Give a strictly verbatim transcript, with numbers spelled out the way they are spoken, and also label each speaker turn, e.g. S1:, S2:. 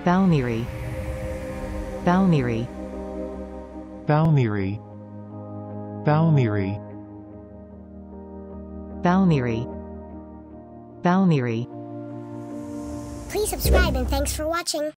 S1: balneary, balneary,
S2: balneary, balneary,
S1: balneary, balneary.
S3: Please subscribe and thanks for watching.